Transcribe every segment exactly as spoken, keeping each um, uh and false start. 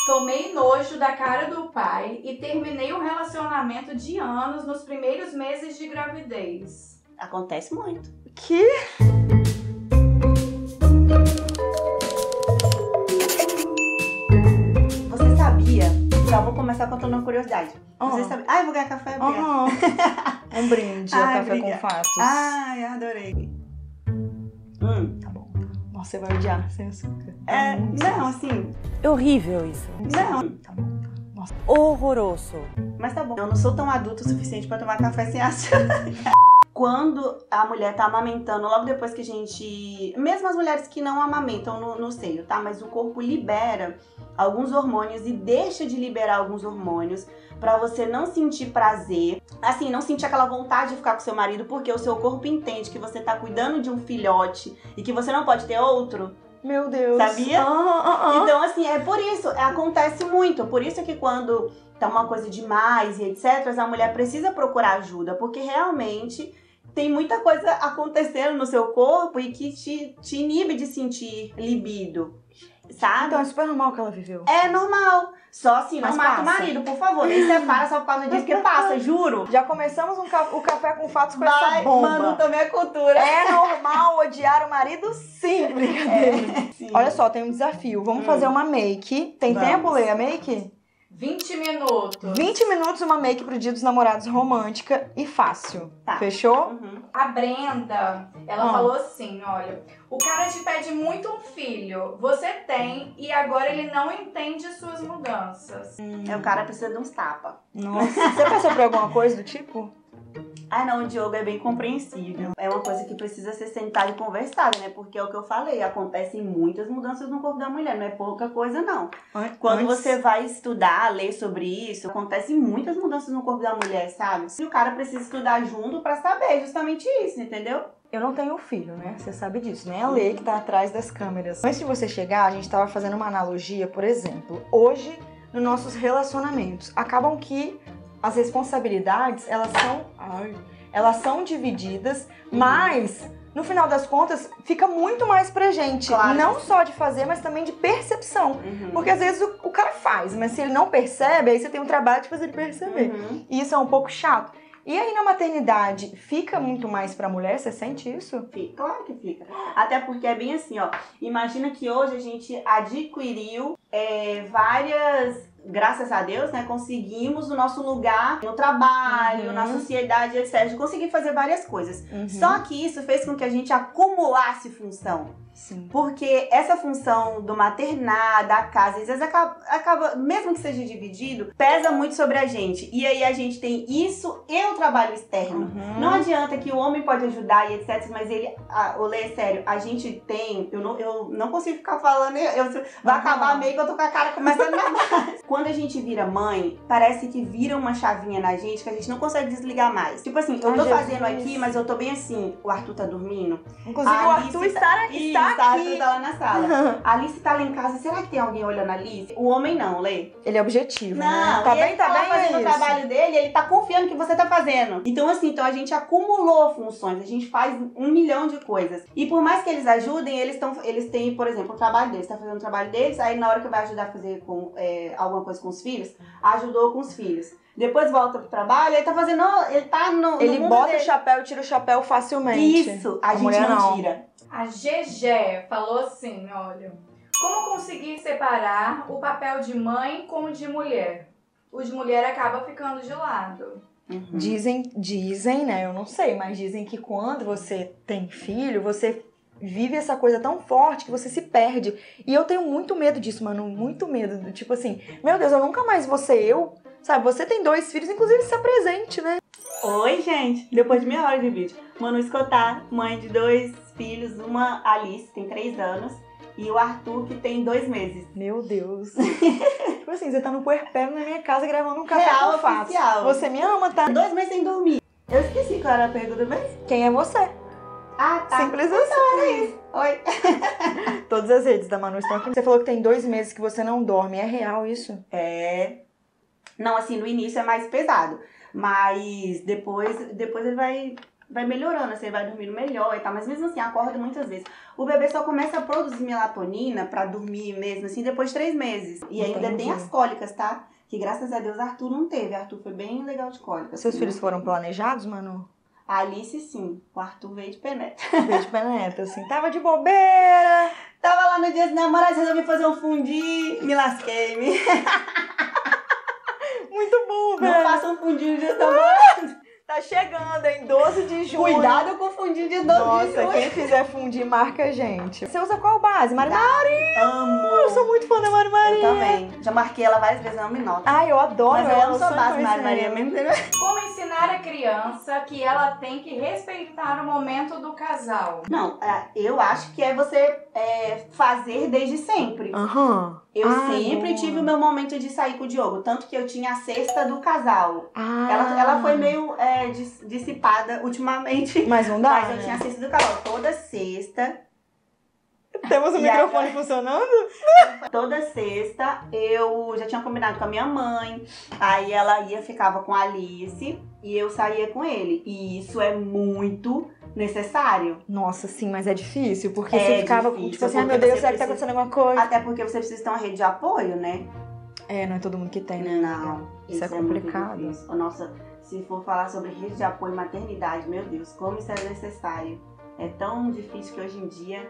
Tomei nojo da cara do pai e terminei um relacionamento de anos nos primeiros meses de gravidez. Acontece muito. Que? Você sabia? Já vou começar contando uma curiosidade. Uhum. Você sabia? Ai, vou ganhar café, obrigada. Uhum. Um brinde, Ai, café obrigada. com fatos. Ai, adorei. Hum. Tá bom. Nossa, você vai odiar sem açúcar. É, Hum, não, assim, É horrível isso. não. Tá bom. Nossa. Horroroso. Mas tá bom. Eu não sou tão adulto o suficiente pra tomar café sem açúcar. Quando a mulher tá amamentando, logo depois que a gente... Mesmo as mulheres que não amamentam no, no seio, tá? Mas o corpo libera alguns hormônios e deixa de liberar alguns hormônios pra você não sentir prazer. Assim, não sentir aquela vontade de ficar com seu marido, porque o seu corpo entende que você tá cuidando de um filhote e que você não pode ter outro. Meu Deus. Sabia? Ah, ah, ah. Então, assim, é por isso, acontece muito. Por isso que quando tá uma coisa demais e etcétera, a mulher precisa procurar ajuda, porque realmente tem muita coisa acontecendo no seu corpo e que te, te inibe de sentir libido, sabe? Então é super normal que ela viveu. É normal. Só assim, não Mas mata o passa. marido, por favor. Nem separa só por causa disso que passa, juro. Já começamos um ca- o café com fatos com Vai, essa bomba. Manu, também é cultura. É normal odiar o marido? Sim, brincadeira. É, sim. Olha só, tem um desafio. Vamos Hum. fazer uma make. Tem Vamos. tempo, Lê, a make? vinte minutos. vinte minutos, uma make pro Dia dos Namorados romântica e fácil. Tá. Fechou? Uhum. A Brenda, ela Ah. falou assim, olha, o cara te pede muito um filho, você tem e agora ele não entende suas mudanças. É, o cara precisa de uns tapas. Nossa. Você passou por alguma coisa do tipo? Ah, não, o Diogo é bem compreensível. É uma coisa que precisa ser sentada e conversada, né? Porque é o que eu falei, acontecem muitas mudanças no corpo da mulher, não é pouca coisa, não. Quando Antes- você vai estudar, ler sobre isso, acontecem muitas mudanças no corpo da mulher, sabe? E o cara precisa estudar junto pra saber justamente isso, entendeu? Eu não tenho filho, né? Você sabe disso, né? A Lê que tá atrás das câmeras. Antes de você chegar, a gente tava fazendo uma analogia, por exemplo. Hoje, nos nossos relacionamentos, acabam que as responsabilidades, elas são... Ai, elas são divididas, mas... No final das contas, fica muito mais pra gente. Claro. Não só de fazer, mas também de percepção. Uhum. Porque às vezes o, o cara faz, mas se ele não percebe, aí você tem um trabalho de fazer ele perceber. Uhum. E isso é um pouco chato. E aí na maternidade, fica muito mais pra mulher? Você sente isso? Fica, claro que fica. Até porque é bem assim, ó. Imagina que hoje a gente adquiriu é, várias... Graças a Deus, né, conseguimos o nosso lugar no trabalho, Uhum. na sociedade, etcétera. Conseguimos fazer várias coisas. Uhum. Só que isso fez com que a gente acumulasse função. Sim. Porque essa função do maternar, da casa, às vezes acaba, acaba, mesmo que seja dividido, pesa muito sobre a gente. E aí a gente tem isso e o trabalho externo. Uhum. Não adianta que o homem pode ajudar e etcétera. Mas ele, ah, o Lê, é sério, a gente tem, eu não, eu não consigo ficar falando, eu, eu- vai Uhum. acabar meio que eu tô com a cara começando a dar. Quando a gente vira mãe, parece que vira uma chavinha na gente que a gente não consegue desligar mais. Tipo assim, eu Ai, tô Jesus. fazendo aqui, mas eu tô bem assim, o Arthur tá dormindo. Inclusive A o Alice Arthur tá- está, Isso, está a Arthur aqui. tá lá na sala. A Alice tá lá em casa, será que tem alguém olhando a Alice? O homem não, Lê. Ele é objetivo, Não, né? Tá e bem, ele tá tá lá bem, fazendo é o isso. trabalho dele, ele tá confiando que você tá fazendo. Então assim, então a gente acumulou funções, a gente faz um milhão de coisas. E por mais que eles ajudem, eles, tão, eles têm, por exemplo, o trabalho deles, tá fazendo o trabalho deles, aí na hora que vai ajudar a fazer com, é, alguma coisa com os filhos, ajudou com os filhos. Depois volta pro trabalho, ele tá fazendo, ele tá no, no Ele mundo bota dele. o chapéu e tira o chapéu facilmente. Isso, a, A gente mulher não, não. tira. A Gegé falou assim, olha, como conseguir separar o papel de mãe com o de mulher? O de mulher acaba ficando de lado. Uhum. Dizem, dizem, né? Eu não sei, mas dizem que quando você tem filho, você vive essa coisa tão forte que você se perde. E eu tenho muito medo disso, mano. Muito medo. Do tipo assim, meu Deus, eu nunca mais vou ser eu. Sabe, você tem dois filhos, inclusive se apresente, né? Oi, gente! Depois de meia hora de vídeo. Manu Escotar, mãe de dois filhos, uma Alice, tem três anos, e o Arthur, que tem dois meses. Meu Deus. Tipo assim, você tá no puerpério na minha casa gravando um café Real com fatos. oficial. Você me ama, tá? Dois meses sem dormir. Eu esqueci qual era a pergunta mesmo. Quem é você? Ah, tá. Simples assim. Oi. Todas as redes da Manu estão aqui. Você falou que tem dois meses que você não dorme. É real isso? É... Não, assim, no início é mais pesado. Mas depois, depois ele vai vai melhorando, você vai dormindo melhor e tal, mas mesmo assim acorda muitas vezes. O bebê só começa a produzir melatonina pra dormir mesmo assim depois de três meses. E ainda Entendi. tem as cólicas, tá? Que graças a Deus Arthur não teve. Arthur foi bem legal de cólicas. Seus assim, filhos né? foram planejados, Manu? A Alice sim, o Arthur veio de penetra. Veio de penetra, assim, tava de bobeira. Tava lá no dia dos namorados, resolvi fazer um fundi, me lasquei-me. Muito bom, Não velho. faça um fundi no dia dos namorados. Tá chegando, hein? doze de junho. Cuidado com o fundi de doze de Nossa, junho. quem fizer fundir, marca a gente. Você usa qual base? Mari Mari? Amo. Eu sou muito fã da Mari Mari. Eu também. Já marquei ela várias vezes, não me nota. Ai, eu adoro Mas ela. eu não sou sonho base conhecer Mari Maria ela. mesmo. Como ensinar a criança que ela tem que respeitar o momento do casal? Não, é, eu acho que é você é, fazer desde sempre. Aham. Eu Ah, sempre boa. tive o meu momento de sair com o Diogo. Tanto que eu tinha a cesta do casal. Ah. Ela, ela foi meio é, dis- dissipada ultimamente. Mas não dá, Mas eu né? tinha a cesta do casal. Toda sexta, Temos o E microfone agora? funcionando? toda sexta, eu já tinha combinado com a minha mãe. Aí ela ia, ficava com a Alice e eu saía com ele. E isso é muito necessário. Nossa, sim, mas é difícil, porque É você ficava com, difícil, tipo assim, ai porque meu Deus, você será que tá precisa- acontecendo alguma coisa? Até porque você precisa ter uma rede de apoio, né? É, não é todo mundo que tem, né? Não, Isso é muito complicado. difícil. Nossa, se for falar sobre rede de apoio e maternidade, meu Deus, como isso é necessário. É tão difícil que hoje em dia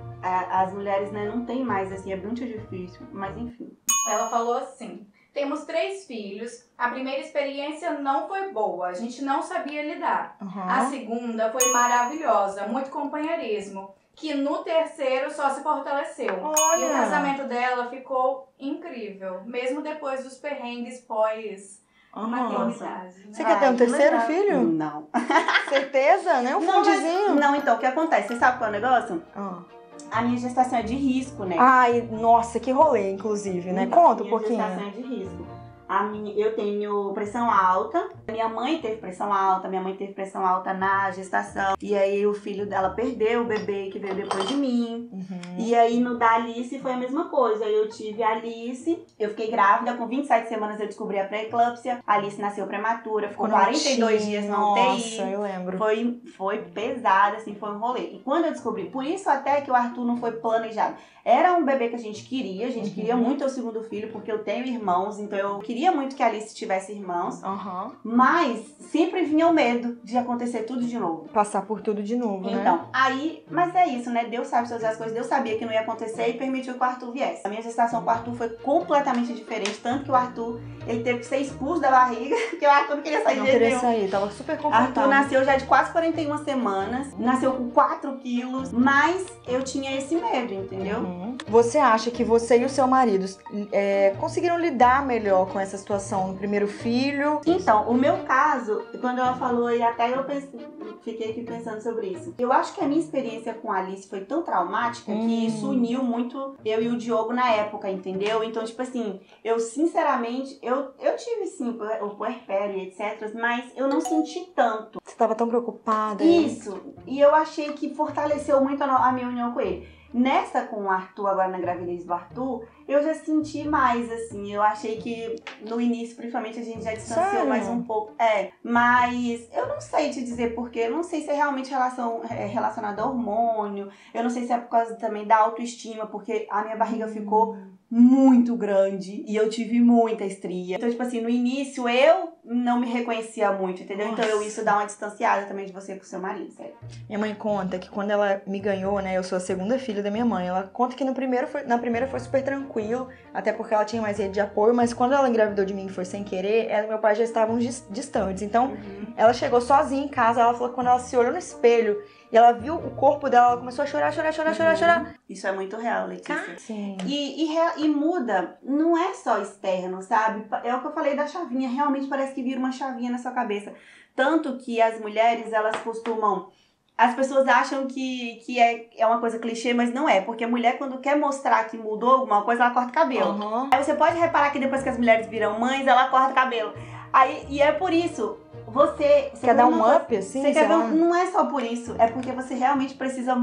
a- as mulheres, né, não tem mais, assim, é muito difícil. Mas enfim. Ela falou assim: temos três filhos, a primeira experiência não foi boa, a gente não sabia lidar. A Aham. segunda foi maravilhosa, muito companheirismo, que no terceiro só se fortaleceu. E o Olha! casamento dela ficou incrível, mesmo depois dos perrengues pós Aham. maternidade. Você né? quer ter um Ai, que terceiro legal. filho? Não. Certeza, né? Um Não, mas- fundizinho? Não, então, o que acontece? Você sabe qual é o negócio? Ah. A minha gestação é de risco, né? Ai, nossa, que rolê, inclusive, né? Então, Conta um minha pouquinho. gestação é de risco. A minha, eu tenho pressão alta, minha mãe teve pressão alta, minha mãe teve pressão alta na gestação. E aí o filho dela perdeu o bebê que veio depois de mim. Uhum. E aí no da Alice foi a mesma coisa. Eu tive a Alice, eu fiquei grávida, com vinte e sete semanas eu descobri a pré-eclâmpsia. A Alice nasceu prematura, ficou Ficou quarenta e dois notinha, dias na U T I. Nossa, eu lembro. Foi, foi pesado, assim, foi um rolê. E quando eu descobri, por isso até que o Arthur não foi planejado. Era um bebê que a gente queria, a gente Uhum. queria muito o segundo filho, porque eu tenho irmãos, então eu queria muito que a Alice tivesse irmãos. Aham. Mas sempre vinha o medo de acontecer tudo de novo. Passar por tudo de novo, né? Então, aí, mas é isso, né? Deus sabe fazer as coisas, Deus sabia que não ia acontecer e permitiu que o Arthur viesse. A minha gestação com o Arthur foi completamente diferente, tanto que o Arthur, ele teve que ser expulso da barriga, porque o Arthur não queria sair Não de jeito queria nenhum. sair, tava super Arthur confortável. nasceu já de quase quarenta e uma semanas, nasceu com quatro quilos, mas eu tinha esse medo, entendeu? Uhum. Você acha que você e o seu marido é, conseguiram lidar melhor com essa situação no primeiro filho? Então, o meu caso, quando ela falou, e até eu pensei, fiquei aqui pensando sobre isso. Eu acho que a minha experiência com a Alice foi tão traumática Hum. que isso uniu muito eu e o Diogo na época, entendeu? Então, tipo assim, eu sinceramente, eu, eu tive sim o puerpério e etcétera, mas eu não senti tanto. Você tava tão preocupada? Isso, e eu achei que fortaleceu muito a, no- a minha união com ele. Nessa com o Arthur, agora na gravidez do Arthur, eu já senti mais, assim. Eu achei que no início, principalmente, a gente já distanciou Sério? mais um pouco. É, mas eu não sei te dizer porquê. Eu não sei se é realmente relação, é relacionado ao hormônio. Eu não sei se é por causa também da autoestima, porque a minha barriga ficou muito grande e eu tive muita estria. Então, tipo assim, no início eu não me reconhecia muito, entendeu? Então eu, Nossa. isso dá uma distanciada também de você com o seu marido, sério. Minha mãe conta que quando ela me ganhou, né, eu sou a segunda filha da minha mãe, ela conta que no primeiro foi, na primeira foi super tranquilo, até porque ela tinha mais rede de apoio, mas quando ela engravidou de mim e foi sem querer, ela e meu pai já estavam dis- distantes. Então, ela chegou sozinha em casa, ela falou que quando ela se olhou no espelho e ela viu o corpo dela, ela começou a chorar, chorar, chorar, chorar, chorar. Isso é muito real, Letícia. Sim. E, e, rea- e muda, não é só externo, sabe? É o que eu falei da chavinha, realmente parece que vira uma chavinha na sua cabeça. Tanto que as mulheres, elas costumam... As pessoas acham que, que é, é uma coisa clichê, mas não é. Porque a mulher, quando quer mostrar que mudou alguma coisa, ela corta o cabelo. Aham. Aí você pode reparar que depois que as mulheres viram mães, ela corta o cabelo. Aí, e é por isso, você... você Quer dar uma um coisa- up, assim, Você sei quer ver, lá? um- não é só por isso, é porque você realmente precisa...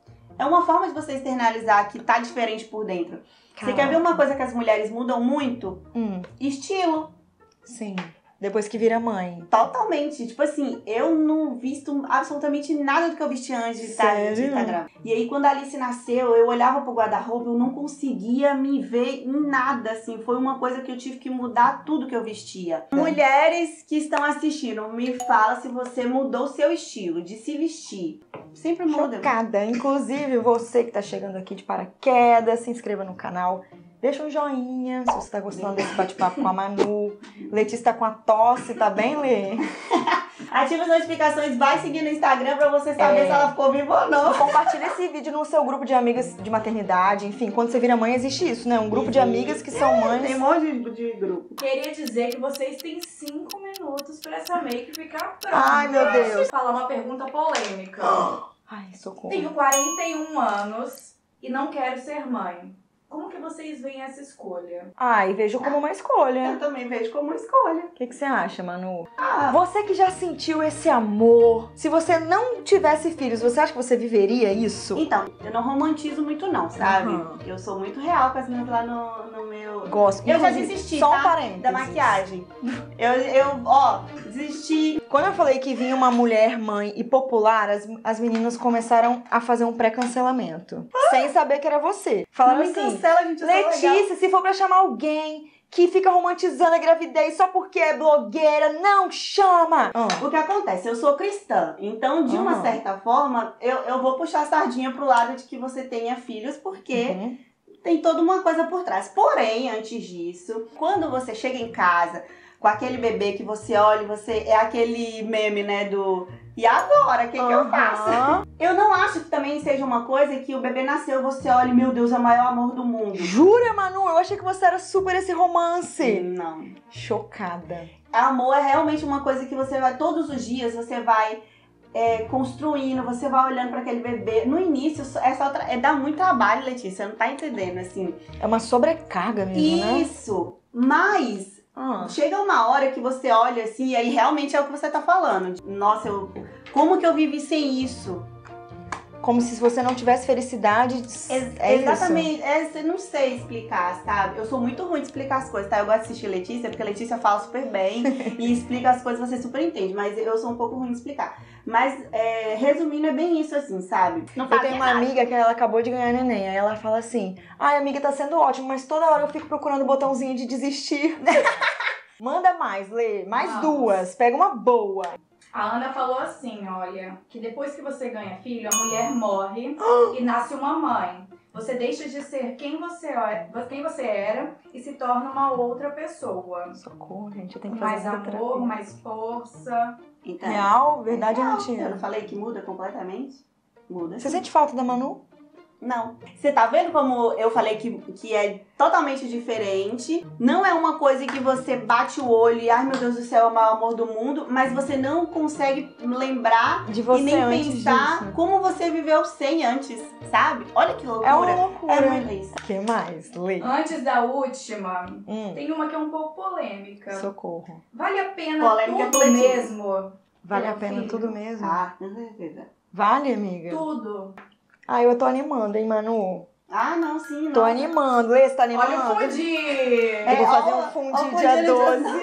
É uma forma de você externalizar que tá diferente por dentro. Você quer ver uma coisa que as mulheres mudam muito? Hum, Estilo. sim. depois que vira mãe? Totalmente. Tipo assim, eu não visto absolutamente nada do que eu vesti antes de estar Sério? de Instagram. E aí, quando a Alice nasceu, eu olhava pro guarda-roupa, eu não conseguia me ver em nada, assim. Foi uma coisa que eu tive que mudar tudo que eu vestia. É. Mulheres que estão assistindo, me fala se você mudou o seu estilo de se vestir. Sempre muda. Chocada. Inclusive, você que tá chegando aqui de paraquedas, se inscreva no canal. Deixa um joinha se você tá gostando desse bate-papo com a Manu. Letícia tá com a tosse, tá bem, Lê? Ativa as notificações, vai seguir no Instagram pra você saber É. se ela ficou viva ou não. Compartilha esse vídeo no seu grupo de amigas de maternidade. Enfim, quando você vira mãe, existe isso, né? Um grupo de amigas que são mães. Tem um monte de, de grupo. Queria dizer que vocês têm cinco minutos pra essa make ficar pronta. Ai, meu Deus. Falar uma pergunta polêmica. Ai, socorro. Tenho quarenta e um anos e não quero ser mãe. Como que vocês veem essa escolha? Ai, vejo como uma Eu escolha. também vejo como uma escolha. O que, que você acha, Manu? Ah, Você que já sentiu esse amor, se você não tivesse filhos, você acha que você viveria isso? então, eu não romantizo muito não, sabe? Uhum. Eu sou muito real com as meninas lá no, no meu... Gosto. Eu já Inclusive, desisti, só um tá? parênteses. Da maquiagem. Eu, eu, ó, desisti. Quando eu falei que vinha uma mulher mãe e popular, as, as meninas começaram a fazer um pré-cancelamento. Sem saber que era você. Falaram Não me assim, cancela, gente, eu sou legal. Letícia, se for pra chamar alguém que fica romantizando a gravidez só porque é blogueira, não chama! Ah. O que acontece? Eu sou cristã, então de uma Uhum. certa forma eu, eu vou puxar a sardinha pro lado de que você tenha filhos, porque Uhum. tem toda uma coisa por trás. Porém, antes disso, quando você chega em casa com aquele bebê que você olha e você... É aquele meme, né, do... E agora, o que, que eu faço? Aham. Eu não acho que também seja uma coisa que o bebê nasceu, você olha e, meu Deus, é o maior amor do mundo. Jura, Manu? Eu achei que você era super esse romance. Não. Chocada. Amor é realmente uma coisa que você vai, todos os dias, você vai é, construindo, você vai olhando pra aquele bebê. No início, essa outra, é, dá muito trabalho, Letícia, você não tá entendendo, assim. É uma sobrecarga mesmo, né? Isso, mas... Ah. Chega uma hora que você olha assim, e aí realmente é o que você tá falando. Nossa, eu, como que eu vivi sem isso? Como se você não tivesse felicidade. Ex- É exatamente, é, eu não sei explicar, sabe? Eu sou muito ruim de explicar as coisas, tá? Eu gosto de assistir Letícia, porque a Letícia fala super bem e explica as coisas, você super entende, mas eu sou um pouco ruim de explicar. Mas, é, resumindo, é bem isso assim, sabe? Não Eu tenho uma amiga que ela acabou de ganhar neném, aí ela fala assim, ai amiga, tá sendo ótimo, mas toda hora eu fico procurando o botãozinho de desistir. Manda mais, Lê, mais Vamos. duas, pega uma boa. A Ana falou assim, olha, que depois que você ganha filho, a mulher morre e nasce uma mãe. Você deixa de ser quem você, é- quem você era e se torna uma outra pessoa. Socorro, gente, eu tenho Com que fazer mais muita amor, terapia. mais força. Então, Real, verdade ou não, eu mentira? não falei que muda completamente? Muda. Você sente falta da Manu? Não. Você tá vendo como eu falei que, que é totalmente diferente? Não é uma coisa que você bate o olho e, ai meu Deus do céu, é o maior amor do mundo, mas você não consegue lembrar De você e nem antes pensar disso. como você viveu sem antes, sabe? Olha que loucura. É uma loucura. É muito isso. O que mais, Lê? Antes da última, Hum, tem uma que é um pouco polêmica. socorro. Vale a pena Polêmica tudo coletiva. mesmo? Vale a Meu pena filho. tudo mesmo? Ah, com certeza. Vale, amiga? Tudo. Ah, eu tô animando, hein, Manu? Ah, não, sim, não. Tô animando. Lê, você tá animando? Olha o fundi! Eu vou fazer um fundi dia doze.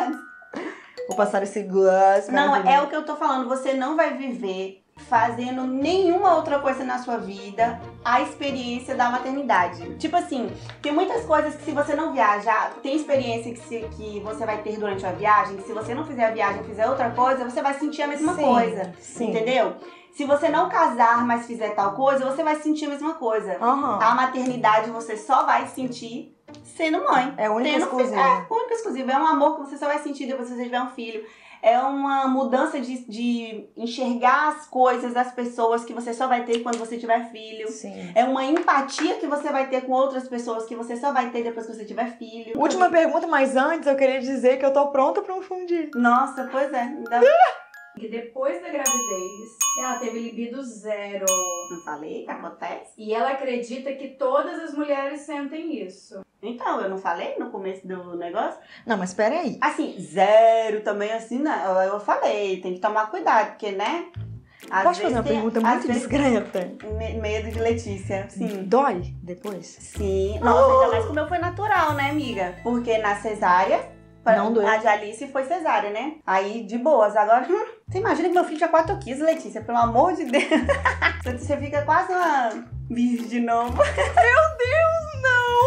Vou passar esse gloss. Não, maravilhoso. é o que eu tô falando. Você não vai viver fazendo nenhuma outra coisa na sua vida a experiência da maternidade. Tipo assim, tem muitas coisas que se você não viajar, tem experiência que, se, que você vai ter durante a viagem, que se você não fizer a viagem, fizer outra coisa, você vai sentir a mesma Sim, coisa. Sim. Entendeu? Se você não casar, mas fizer tal coisa, você vai sentir a mesma coisa. Aham. A maternidade você só vai sentir sendo mãe. É única e Tendo exclusiva. filho. É, única e exclusiva. É um amor que você só vai sentir depois que você tiver um filho. É uma mudança de, de enxergar as coisas, as pessoas que você só vai ter quando você tiver filho. Sim. É uma empatia que você vai ter com outras pessoas que você só vai ter depois que você tiver filho. Última pergunta, mas antes eu queria dizer que eu tô pronta pra um fundi. Nossa, pois é. Ainda... E depois da gravidez, ela teve libido zero. Não falei que acontece? E ela acredita que todas as mulheres sentem isso. Então, eu não falei no começo do negócio? Não, mas peraí. Assim, zero também, assim, não. Eu falei, tem que tomar cuidado, porque, né? Às Posso fazer uma vezes tem- pergunta às muito vezes- discreta? Me- medo de Letícia, sim. Dói depois? Sim. Nossa, ainda mais que o meu foi natural, né, amiga? Porque na cesárea, Não doeu. A de Alice foi cesárea, né? Aí, de boas. Agora, hum, você imagina que meu filho tinha quatro quilos, Letícia. Pelo amor de Deus. Você fica quase uma virgem de novo. Meu Deus,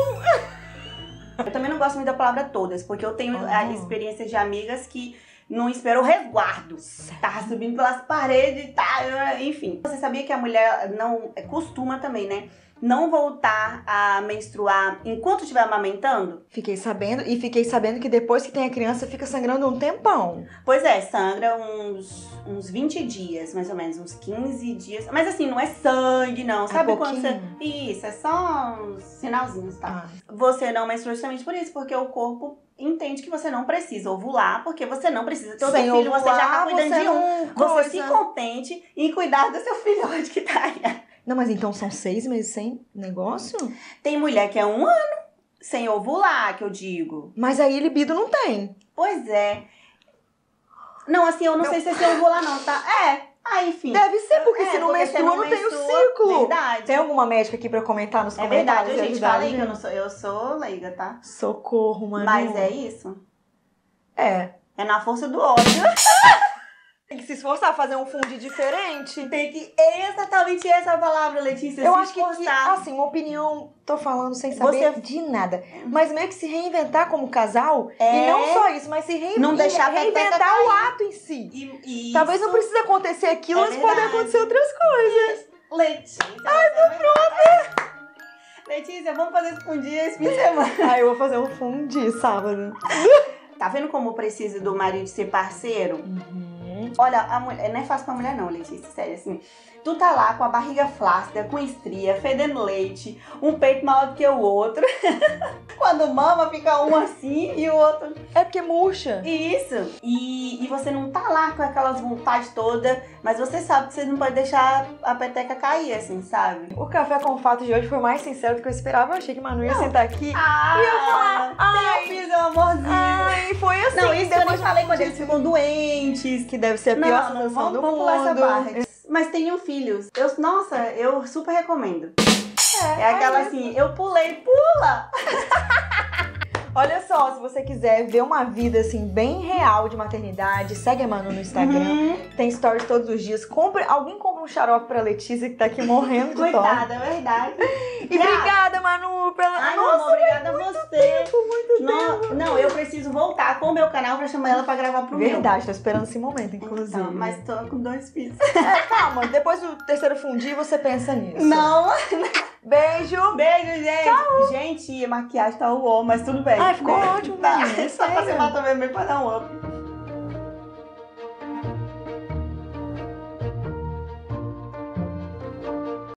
não! Eu também não gosto muito da palavra todas, porque eu tenho a Uhum. experiências de amigas que não esperou resguardo. Tava subindo pelas paredes, tá, enfim. Você sabia que a mulher não costuma também, né? Não voltar a menstruar enquanto estiver amamentando? Fiquei sabendo, e fiquei sabendo que depois que tem a criança fica sangrando um tempão. Pois é, sangra uns, uns vinte dias, mais ou menos, uns quinze dias. Mas assim, não é sangue, não. Sabe quando você... pouquinho? Isso, é só uns sinalzinhos, tá? Ah. Você não menstrua justamente por isso, porque o corpo entende que você não precisa ovular, porque você não precisa ter outro Sem filho, você já tá ovular, cuidando você de um. não Você coisa. se contente em cuidar do seu filhote que tá aí. Não, mas então são seis meses sem negócio? Tem mulher que é um ano sem ovular, que eu digo. Mas aí libido não tem. Pois é. Não, assim, eu não, Não. sei se é sem ovular não, tá? É, aí enfim. Deve ser, porque É, se não porque menstrua, você não, tem o menstrua, ciclo. Verdade. Tem alguma médica aqui pra comentar nos É verdade, comentários? e gente. ajudar a Falei que eu gente? não sou, eu sou leiga, tá? Socorro, mano. Mas é isso. É. É na força do ódio. Tem que se esforçar a fazer um fundi diferente. Tem que... Exatamente essa palavra, Letícia. Eu se acho que, que, esforçar. assim, uma opinião, tô falando sem saber Você- de nada. Mas meio que se reinventar como casal. É. E não só isso, mas se rein... Não deixar a reinventar peteca o cair. ato em si. E, e Talvez isso- não precise acontecer aquilo, É mas pode verdade. acontecer outras coisas. Letícia. Ai, tô pronta. Letícia, vamos fazer isso um dia esse fim de semana. Ah, eu vou fazer um fundi sábado. Tá vendo como precisa do marido ser parceiro? Uhum. Olha, a mulher, não é fácil pra mulher não, Letícia, sério, assim. Tu tá lá com a barriga flácida, com estria, fedendo leite, um peito maior do que o outro. Quando mama, fica um assim e o outro... É porque murcha. Isso. E, e você não tá lá com aquelas vontades todas, mas você sabe que você não pode deixar a peteca cair, assim, sabe? O café com fato de hoje foi mais sincero do que eu esperava. Eu achei que Manu ia sentar aqui. Ah, E eu falar, ai, tem filho, amorzinho. ai, foi assim. Não, isso eu nem depois falei quando eles ficam doentes. que deve ser a pior Não, não, sensação vamos, do vamos mundo. pular essa barra. Mas tenham filhos. Eu, nossa, eu super recomendo. É, aquela é assim, eu pulei, pula! Olha só, se você quiser ver uma vida assim bem real de maternidade, segue a Manu no Instagram. Uhum. Tem stories todos os dias. Compre, alguém compra um xarope pra Letícia que tá aqui morrendo de dó. Coitada, é verdade. E obrigada, Manu, pela... Ai, meu Nossa, amor, obrigada a você. tempo, muito Não, não, eu preciso voltar com o meu canal pra chamar ela pra gravar pro Verdade, tô esperando esse momento, meu. inclusive. Então, mas tô com dois filhos. É, calma, depois do terceiro fundi você pensa nisso. Não. Beijo. Beijo, gente. Gente, a maquiagem tá uó, mas tudo bem. Ai, ficou Beijo. ótimo, Tá, menina. só pra Sério. você matar mesmo pra dar um up.